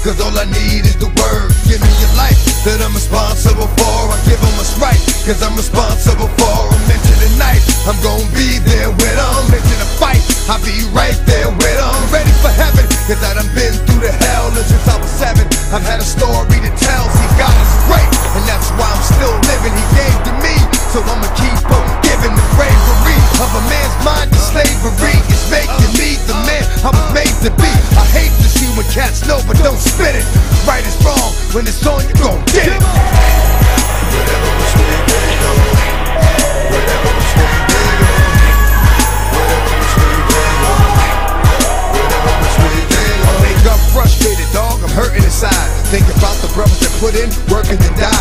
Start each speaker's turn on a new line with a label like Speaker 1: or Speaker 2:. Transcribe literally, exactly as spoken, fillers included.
Speaker 1: cause all I need is the word. Give me your life that I'm responsible for. I give them what's right, cause I'm responsible for them. Into the night, I'm gon' be there with them. Into the fight, I'll be right there with them. Ready for heaven, cause I done been through the hell. And since I was seven, I've had a story to tell. See, God is great, and that's why I'm still living. He gave to me, so I'ma keep on giving. The bravery of a man's mind to slavery is making me the man I was made to be. I hate to see when cats know but don't spit it. Right is wrong, when it's on you gon' get it. Whatever was way they go. Whatever was way they go. Whatever was way they go. Whatever was way they go. I wake up frustrated, dog, I'm hurting inside. Think about the brothers that put in work and then die.